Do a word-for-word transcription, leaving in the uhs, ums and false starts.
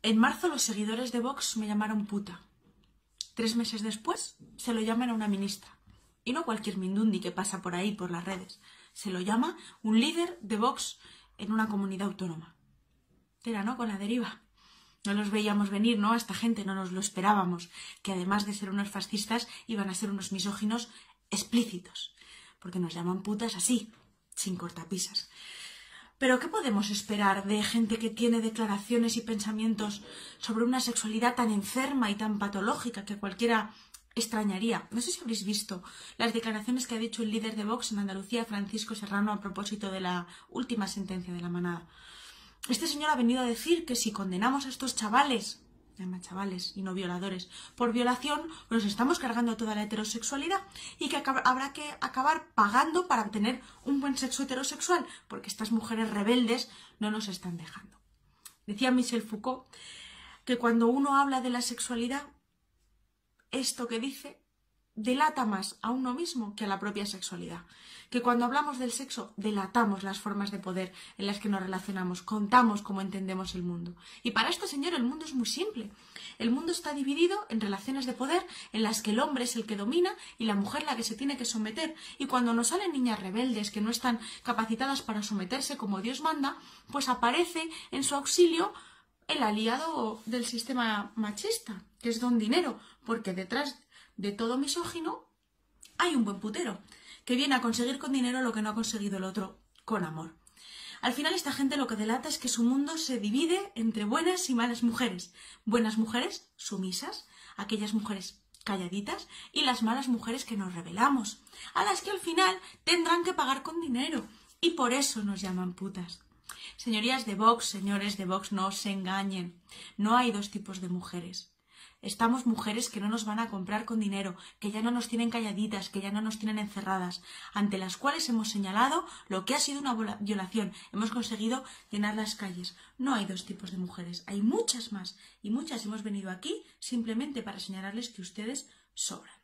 En marzo los seguidores de Vox me llamaron puta. Tres meses después se lo llaman a una ministra. Y no cualquier mindundi que pasa por ahí, por las redes. Se lo llama un líder de Vox en una comunidad autónoma. Tela, ¿no? Con la deriva. No los veíamos venir, ¿no? A esta gente no nos lo esperábamos. Que además de ser unos fascistas, iban a ser unos misóginos explícitos. Porque nos llaman putas así, sin cortapisas. Pero ¿qué podemos esperar de gente que tiene declaraciones y pensamientos sobre una sexualidad tan enferma y tan patológica que cualquiera extrañaría? No sé si habréis visto las declaraciones que ha dicho el líder de Vox en Andalucía, Francisco Serrano, a propósito de la última sentencia de la manada. Este señor ha venido a decir que si condenamos a estos chavales, llama chavales y no violadores, por violación, nos estamos cargando toda la heterosexualidad y que habrá que acabar pagando para obtener un buen sexo heterosexual, porque estas mujeres rebeldes no nos están dejando. Decía Michel Foucault que cuando uno habla de la sexualidad, esto que dice delata más a uno mismo que a la propia sexualidad. Que cuando hablamos del sexo, delatamos las formas de poder en las que nos relacionamos, contamos cómo entendemos el mundo. Y para este señor el mundo es muy simple. El mundo está dividido en relaciones de poder en las que el hombre es el que domina y la mujer la que se tiene que someter. Y cuando nos salen niñas rebeldes que no están capacitadas para someterse como Dios manda, pues aparece en su auxilio el aliado del sistema machista, que es don dinero, porque detrás de todo misógino hay un buen putero que viene a conseguir con dinero lo que no ha conseguido el otro con amor. Al final esta gente lo que delata es que su mundo se divide entre buenas y malas mujeres. Buenas mujeres sumisas, aquellas mujeres calladitas, y las malas mujeres que nos rebelamos, a las que al final tendrán que pagar con dinero, y por eso nos llaman putas. Señorías de Vox, señores de Vox, no se engañen. No hay dos tipos de mujeres. Estamos mujeres que no nos van a comprar con dinero, que ya no nos tienen calladitas, que ya no nos tienen encerradas, ante las cuales hemos señalado lo que ha sido una violación. Hemos conseguido llenar las calles. No hay dos tipos de mujeres, hay muchas más. Y muchas hemos venido aquí simplemente para señalarles que ustedes sobran.